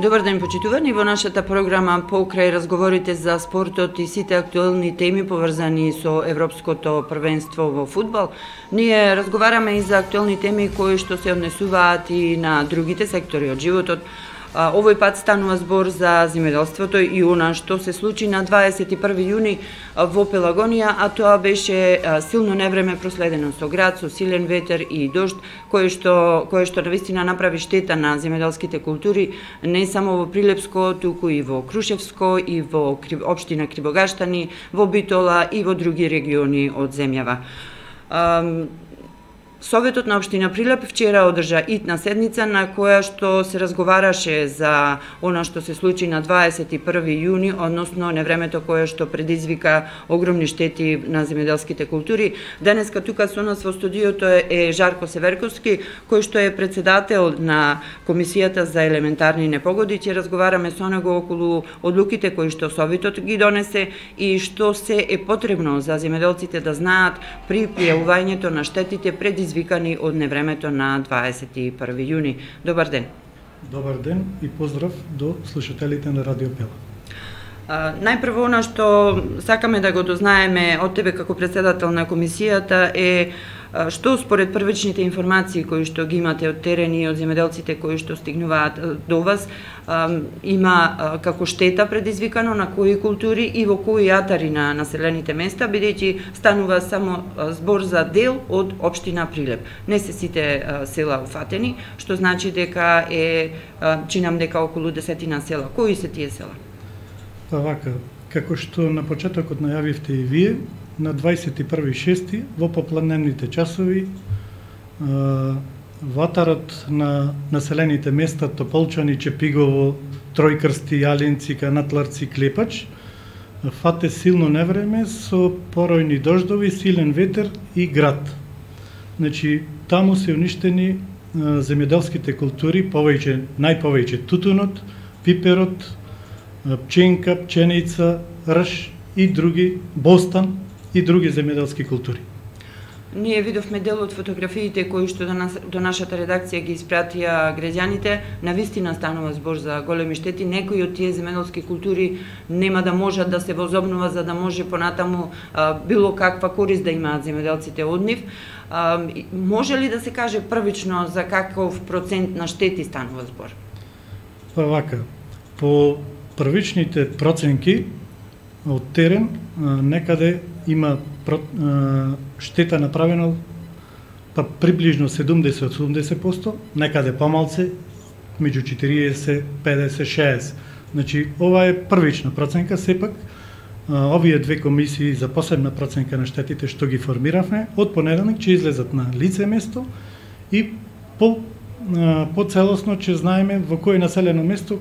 Добар ден, почитувани. Во нашата програма покрај разговорите за спортот и сите актуелни теми поврзани со Европското првенство во фудбал, ние разговараме и за актуелни теми кои што се однесуваат и на другите сектори од животот. Овој пат станува збор за земјоделството и она што се случи на 21 јуни во Пелагонија, а тоа беше силно невреме проследено со град, со силен ветер и дожд, кое што навистина направи штета на земјоделските култури, не само во Прилепско, туку и во Крушевско, и во општина Кривогаштани, во Битола и во други региони од земјава. Советот на општина Прилеп вчера одржа итна седница на која што се разговараше за она што се случи на 21 јуни, односно невремето кое што предизвика огромни штети на земјоделските култури. Денеска тука со нас во студиото е Жарко Северковски, кој што е председател на Комисијата за елементарни непогоди. Ќе разговараме со него околу одлуките кои што Советот ги донесе и што се е потребно за земјоделците да знаат при пријавувањето на штетите предизвикани од невремето на 21 јуни. Добар ден. Добар ден и поздрав до слушателите на Радио Пела. Најпрво, она што сакаме да го дознаеме од тебе како председател на комисијата е што според првичните информации кои што ги имате од терен и од земјоделците кои што стигнуваат до вас, има како штета предизвикано на кои култури и во кои атари на населените места, бидејќи станува само збор за дел од општина Прилеп. Не се сите села уфатени, што значи дека чинам дека околу 10 села. Кои се тие села? Па вака, како што на почетокот најавивте и вие, на 21.6. во попладневните часови ватарот на населените места Тополчани, Чепигово, Тројкрсти, Јалинци, Канатларци, Клепач фате силно невреме со поројни дождови, силен ветер и град. Значи, таму се уништени земјоделските култури, најповеќе тутунот, пиперот, пченка, пченица, рж и други, бостан и други земјоделски култури. Ние видовме дел од фотографиите кои што до нашата редакција ги испратија граѓаните. Навистина станува збор за големи штети. Некои од тие земјоделски култури нема да можат да се возобнува за да може понатаму било каква корист да имаат земјоделците од нив. Може ли да се каже првично за каков процент на штети станува збор? Па вака, по првичните проценки од терен некаде има штета направено па приближно 70-80%, некаде помалце, меѓу 40, 50, 60. Значи, ова е првична проценка, сепак овие две комисии за посебна проценка на штетите што ги формиравме, од понеделник ќе излезат на лице место и по целосно ќе знаеме во кој населено место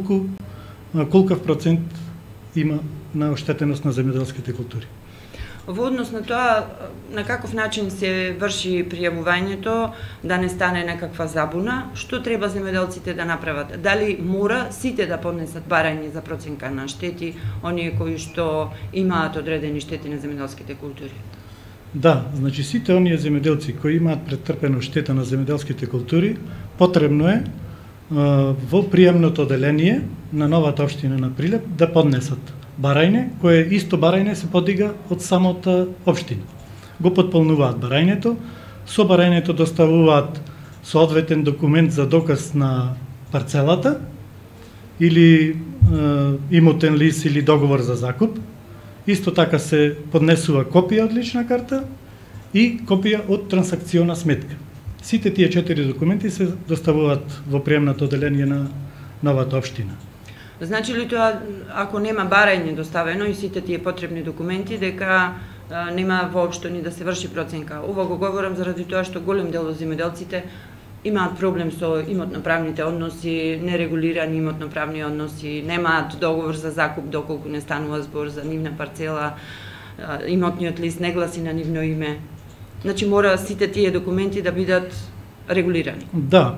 колкав процент има на оштетеност на земјоделските култури. Во однос на тоа, на каков начин се врши пријавувањето, да не стане некаква забуна, што треба земјоделците да направат? Дали мора сите да поднесат барање за проценка на штети, оние кои што имаат одредени штети на земјоделските култури? Да, значи сите оние земјоделци кои имаат претрпено штета на земјоделските култури, потребно е во приемното оделение на новата општина на Прилеп да поднесат барање, кое исто барање се подига од самата општина. Го потполнуваат барањето, со барањето доставуваат соодветен документ за доказ на парцелата или имотен лист или договор за закуп. Исто така се поднесува копија од лична карта и копија од трансакциона сметка. Сите тие 4 документи се доставуваат во приемното оделение на новата општина. Значи ли тоа, ако нема барање доставено и сите тие потребни документи, дека нема воопшто ни да се врши проценка? Ова го говорам заради тоа што голем дел од земјоделците имаат проблем со имотно-правните односи, нерегулирани имотно-правни односи, немаат договор за закуп доколку не станува збор за нивна парцела, имотниот лист не гласи на нивно име. Значи мора сите тие документи да бидат регулирани. Да,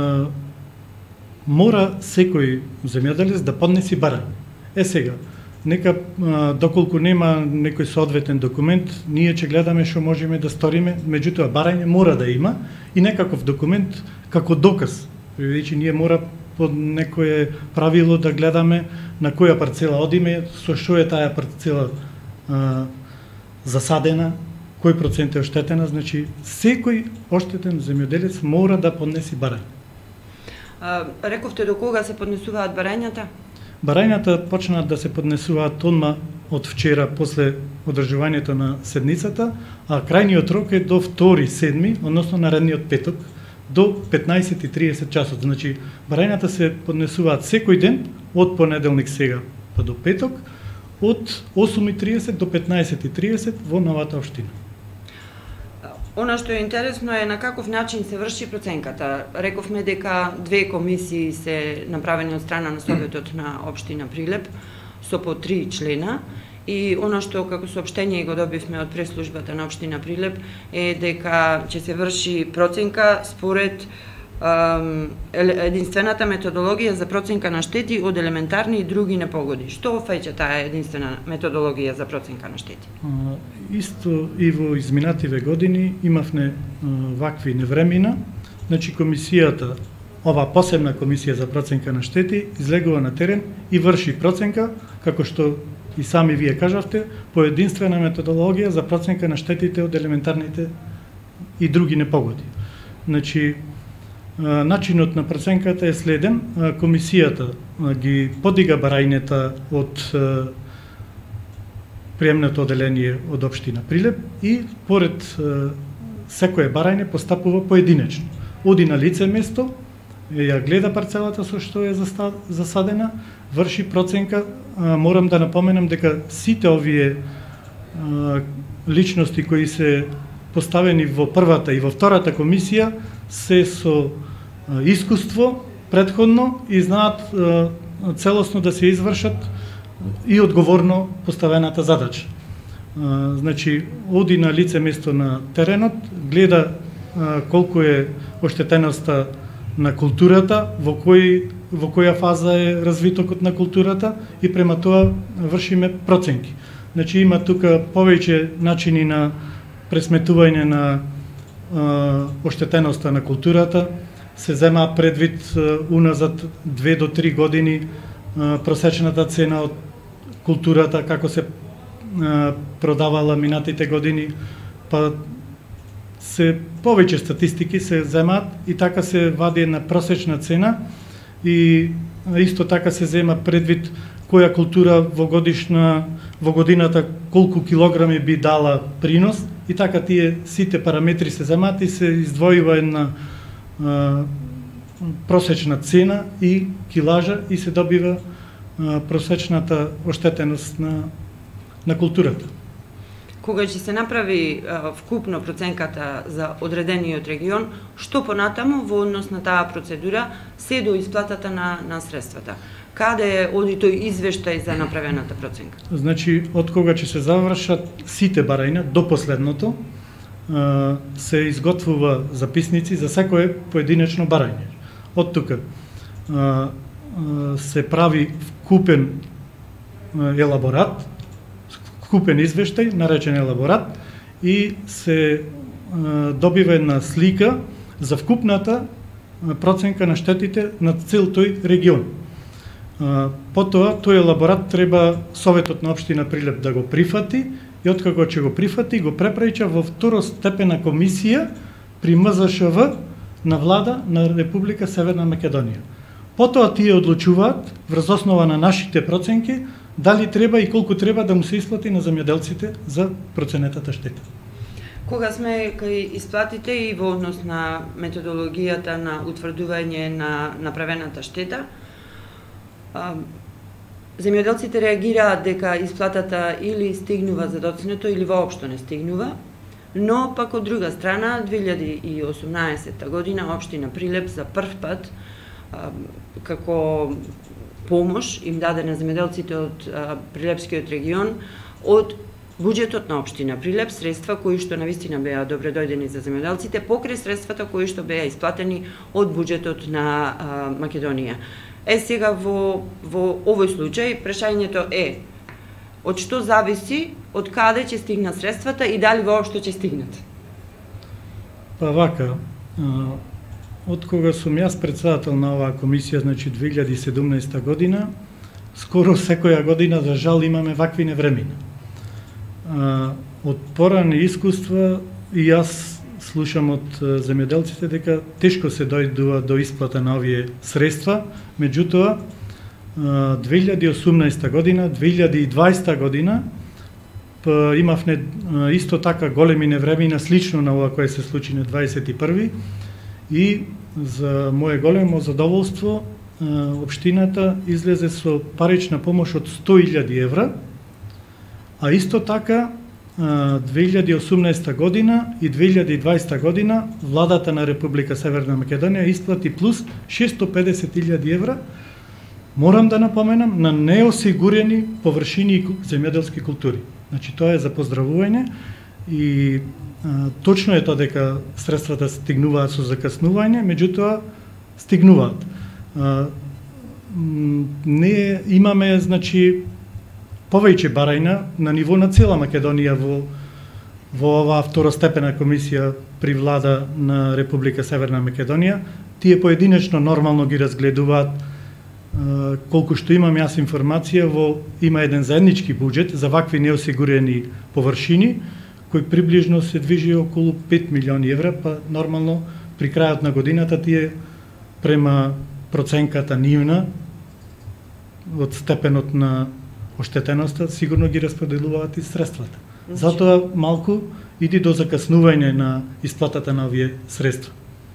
мора секој земјоделец да поднеси барање. Сега, нека доколку нема некој соодветен документ, ние ќе гледаме што можеме да сториме, меѓутоа барање мора да има и некаков документ како доказ. Значи ние мора под некое правило да гледаме на која парцела одиме, со што е таа парцела засадена, кој процент е оштетена, значи секој оштетен земјоделец мора да поднеси барање. Рековте до кога се поднесуваат барањата? Барањата почнаат да се поднесуваат одма од вчера после одржувањето на седницата, а крајниот рок е до 2.7, односно наредниот петок, до 15:30 часот. Значи, барањата се поднесуваат секој ден, од понеделник сега па до петок, од 8:30 до 15:30 во новата општина. Она што е интересно е на каков начин се врши проценката. Рековме дека 2 комисии се направени од страна на Советот на општина Прилеп со по 3 члена. И она што како соопштение го добивме од пресслужбата на општина Прилеп е дека ќе се врши проценка според единствената методологија за проценка на штети од елементарни и други непогоди. Што фаќа таа единствена методологија за проценка на штети? Исто и во изминативе години имавме вакви невремина. Значи комисијата, ова посебна комисија за проценка на штети, излегува на терен и врши проценка, како што и сами вие кажавте, по единствена методологија за проценка на штетите од елементарните и други непогоди. Значи, начинот на проценката е следен. Комисијата ги подига барањата од приемното оделение од општина Прилеп и поред секое барање постапува поединечно. Оди на лице место, ја гледа парцелата со што е засадена, врши проценка. Морам да напоменам дека сите овие личности кои се поставени во првата и во втората комисија се со искуство претходно и знаат целосно да се извршат и одговорно поставената задача. Значи, оди на лице место на теренот, гледа колку е оштетеноста на културата, во која фаза е развитокот на културата и према тоа вршиме проценки. Значи, има тука повеќе начини на пресметување на оштетеноста на културата. Се зема предвид уназад 2 до 3 години просечната цена од културата, како се продавала минатите години, па се повеќе статистики се земаат и така се вади една просечна цена и исто така се зема предвид која култура во годината колку килограми би дала принос и така тие сите параметри се земаат и се издвојува една просечна цена и килажа и се добива просечната оштетеност на културата. Кога ќе се направи вкупно проценката за одредениот регион, што понатаму во однос на таа процедура се до исплатата на средствата? Каде оди тој извештај за направената проценка? Значи, од кога ќе се завршат сите барања до последното, се изготвува записници за секое поединечно барање. Од тука се прави вкупен елаборат, вкупен извештај, наречен елаборат, и се добива една слика за вкупната проценка на штетите на цел тој регион. Потоа, тој елаборат треба Советот на општина Прилеп да го прифати и откако ќе го прифати, го препраќа во второстепена комисија при МЗШВ на влада на Република Северна Македонија. Потоа тие одлучуваат врз основа на нашите проценки дали треба и колку треба да му се исплати на земјоделците за проценетата штета. Кога сме кај исплатите и во однос на методологијата на утврдување на направената штета, земјоделците реагираат дека исплатата или стигнува за доцнето или воопшто не стигнува, но пак од друга страна 2018 година општина Прилеп за прв пат како помош им даде на земјоделците од Прилепскиот регион од буџетот на општина Прилеп средства кои што навистина беа добредојдени за земјоделците покрај средствата кои што беа исплатени од буџетот на Македонија. Сега во овој случај прашањето е од што зависи од каде ќе стигнат средствата и дали воопшто ќе стигнат? Па вака, од кога сум јас председател на оваа комисија, значи 2017 година, скоро секоја година, за жал, имаме вакви невремина. Од порани искуства и јас слушам од земјоделците дека тешко се дојдува до исплата на овие средства, меѓутоа 2018 година, 2020 година имавме исто така големи невремина, слично на ова кое се случи на 21 и за мое големо задоволство општината излезе со парична помош од 100.000 евра, а исто така 2018 година и 2020 година владата на Република Северна Македонија исплати плюс 650.000 евра, морам да напоменам, на неосигурени површини и земјоделски култури. Значи тоа е за поздравување и точно е тоа дека средствата стигнуваат со закаснување, меѓутоа стигнуваат. Не имаме, значи, повеќе барајна на ниво на цела Македонија во оваа второстепена комисија при влада на Република Северна Македонија. Тие поединечно нормално ги разгледуваат. Колку што имам јас информација, има еден заеднички буџет за вакви неосигурени површини, кој приближно се движи околу 5 милиони евра, па нормално при крајот на годината тие према проценката нивна од степенот на оштетеноста сигурно ги распределуваат и средствата. Затоа малку иди до закаснување на исплатата на овие средства.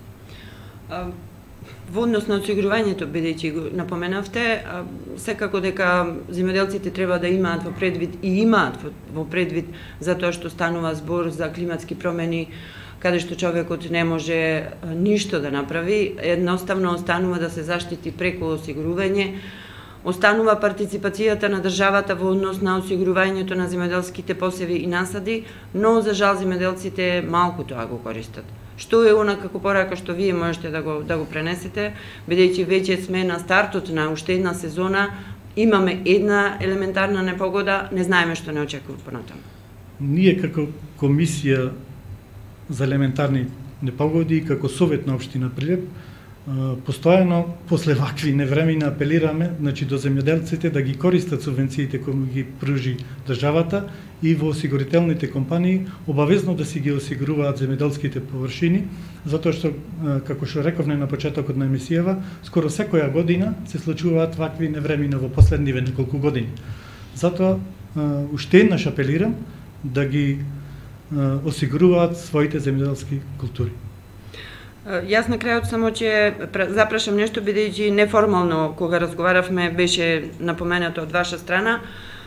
Во однос на осигурувањето, бидејќи го напоменавте, секако дека земјоделците треба да имаат во предвид и имаат во предвид за тоа што станува збор за климатски промени, каде што човекот не може ништо да направи, едноставно останува да се заштити преку осигурување, останува партиципацијата на државата во однос на осигурувањето на земјоделските посеви и насади, но за жал земјоделците малку тоа го користат. Што е она како порака што вие можете да го пренесете, бидејќи веќе сме на стартот на уште една сезона, имаме една елементарна непогода, не знаеме што не очекува понатаму. Ние како комисија за елементарни непогоди и како совет на општина Прилеп постојано после вакви невремена апелираме, значи, до земјоделците да ги користат субвенциите кои ги пружи државата и во осигурителните компании обавезно да си ги осигуруваат земјоделските површини, затоа што, како што рековме на почетокот на емисијава, скоро секоја година се случуваат вакви невремена во последниве неколку години. Затоа уште еднаш апелирам да ги осигуруваат своите земјоделски култури. Јас на крајот само ќе запрашам нешто, бидејќи неформално кога разговаравме беше напоменато од ваша страна.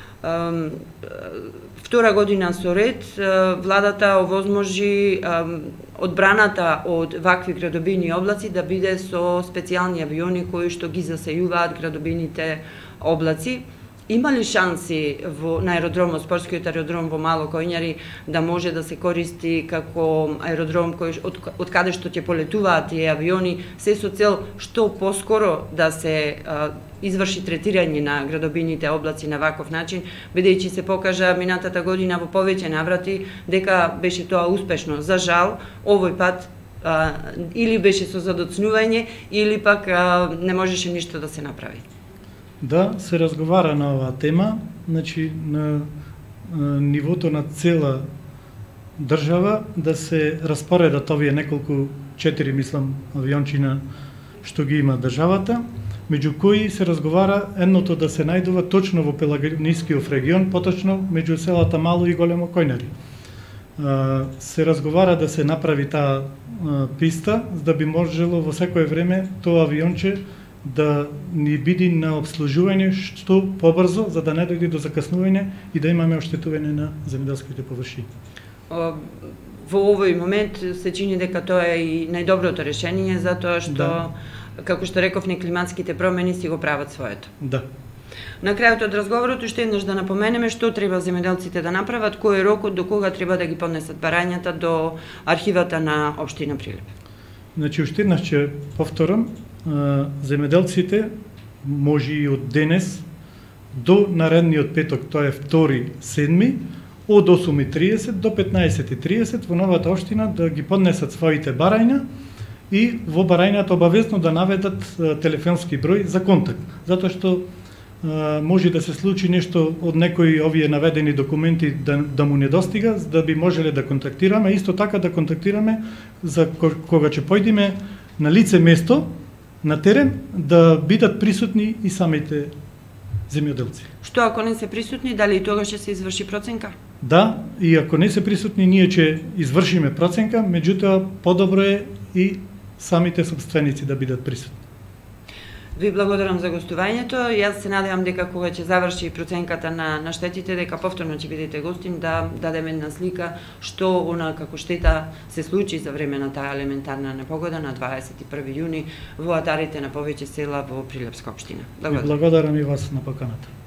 Втора година со ред владата овозможи одбраната од вакви градобини облаци да биде со специјални авиони кои што ги засејуваат градобините облаци. Има ли шанси на аеродромот, спортскиот аеродром во Мало Којњари да може да се користи како аеродром од каде што ќе полетуваат тие авиони, се со цел што поскоро да се изврши третирање на градобините облаци на ваков начин, бидејќи се покажа минатата година во повеќе наврати дека беше тоа успешно. За жал, овој пат или беше со задоцнување, или пак не можеше ништо да се направи. Да, се разговара на оваа тема, значи на нивото на цела држава да се распоредат овие неколку 4, мислам, авиончина што ги има државата, меѓу кои се разговара едното да се најдува точно во Пелагонискиот регион, поточно меѓу селата Мало и Големо Којнари. Се разговара да се направи таа писта, за да би можело во секое време тоа авионче да ни биде на обслужување што побрзо, за да не дојде до закаснување и да имаме оштетување на земјоделските површини. Во овој момент се чини дека тоа е и најдоброто решение, затоа што, како што рековме, климатските промени си го прават своето. Да. На крајот од разговорот уште еднаш да напоменеме што треба земјоделците да направат, кој е рокот до кога треба да ги поднесат барањата до архивата на општина Прилеп. Значи, уште еднаш ќе повторам, земјоделците може и од денес до наредниот петок, тоа е 2.7, од 8.30 до 15.30 во новата општина да ги поднесат своите барања и во барањата обавезно да наведат телефонски број за контакт, затоа што може да се случи нешто од некои овие наведени документи да му недостига, за да би можеле да контактираме, исто така да контактираме за кога ќе појдеме на лице место, на терен, да бидат присутни и самите земјоделци. Што ако не се присутни, дали и тогаш ќе се изврши проценка? Да, и ако не се присутни, ние ќе извршиме проценка, меѓутоа подобро е и самите собственици да бидат присутни. Ви благодарам за гостувањето. Јас се надевам дека кога ќе заврши проценката на штетите, дека повторно ќе бидете гостин да дадеме една слика што она како штета се случи за време на таа елементарна непогода на 21 јуни во атарите на повеќе села во Прилепска општина. Благодарам и вас на поканата.